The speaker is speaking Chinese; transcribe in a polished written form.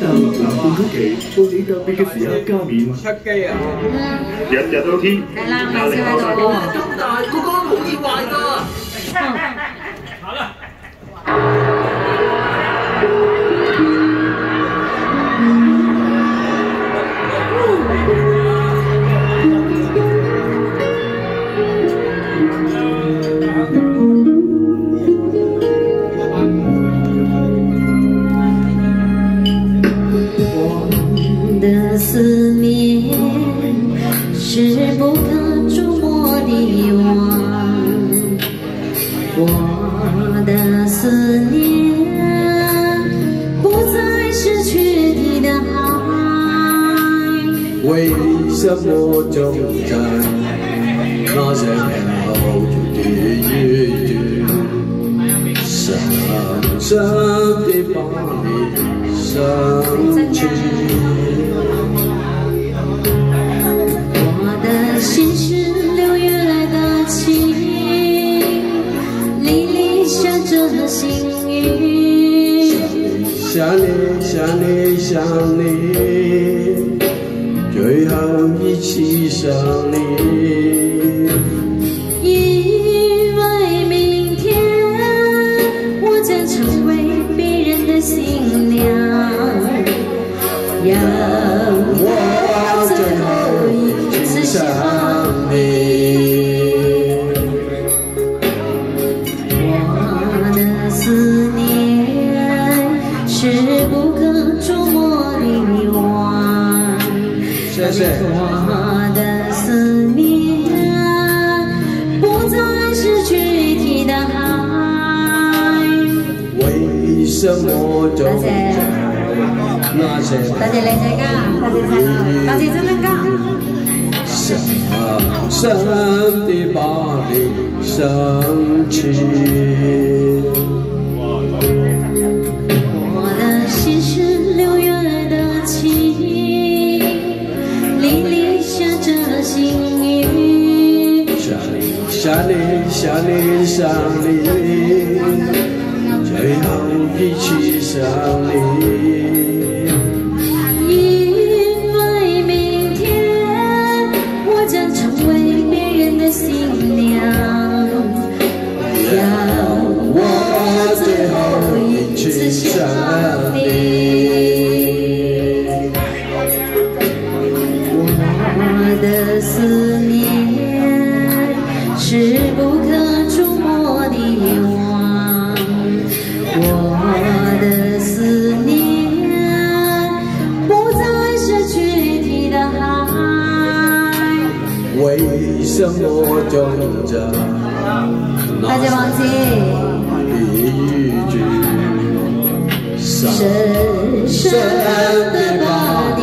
大陸南半曲奇到你特別嘅時候加冕。 出機啊！ 日日都天，壓力爆晒咁大，個缸好易壞㗎。好啦。 的思念是不可触摸的网，我的思念不再是躯体的海。 为什么就在那些飘着的雨季，深深地把你想起？ 心是6月来的晴，沥沥下着细雨。 想你，想你，想你，最后一起想你。 因为明天我将成为别人的新娘，让我最后一次想你。我的思念是不可触摸的网， 谢谢。 我的思念不再是躯体的海。 为什么就在那些多謝靚仔家，多謝晒，多謝真真家。 深深地把你想起。 我的心是6月的晴，沥沥下着细雨。 想你，想你，想你，想你，最后一起想你。 我的思念是不可触摸的网，我的思念不再是躯体的海。 为什么就在大家忘记一句深深深的把你